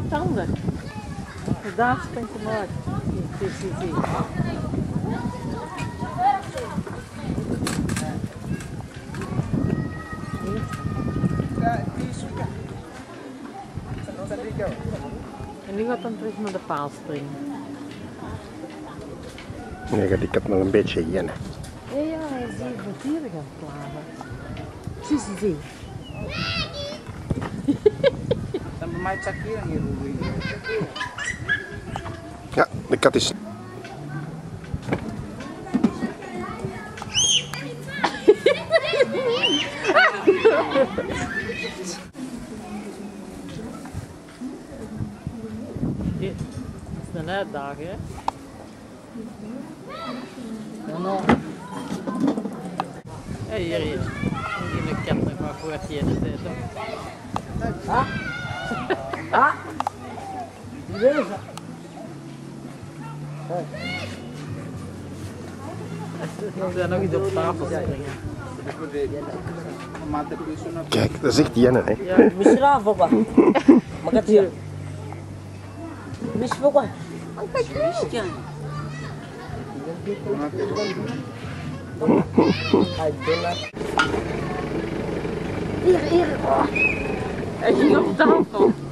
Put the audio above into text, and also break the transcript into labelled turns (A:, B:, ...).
A: tanden. Daar springt hem uit. Zie. En nu gaat dan terug naar de paal springen.
B: Nu gaat ik het nog een beetje jennen.
A: Ja, hij is hier voor dieren gaan klagen. Zie.
C: Dan bij mij cakir hier.
B: Ja, de kat is...
A: Dit is een uitdaging, hè? Hey, hier. Hier de kat nog maar voor het eten zitten. We zijn nog iets op tafel springen.
B: Kijk, dat is echt jennen, hè.
A: Ja,
D: Misra foka. Magatia. Mis foka. Ang pag-miss dyan. Ay, doon
A: hier. Oh. Hij ging op tafel.